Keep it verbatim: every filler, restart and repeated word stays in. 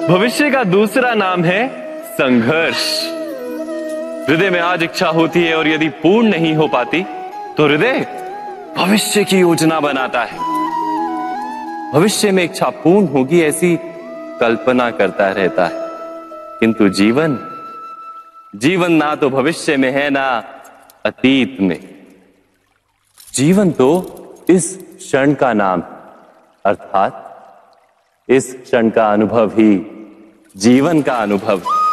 भविष्य का दूसरा नाम है संघर्ष। हृदय में आज इच्छा होती है और यदि पूर्ण नहीं हो पाती तो हृदय भविष्य की योजना बनाता है। भविष्य में इच्छा पूर्ण होगी ऐसी कल्पना करता रहता है, किंतु जीवन जीवन ना तो भविष्य में है ना अतीत में। जीवन तो इस क्षण का नाम, अर्थात इस क्षण का अनुभव ही जीवन का अनुभव।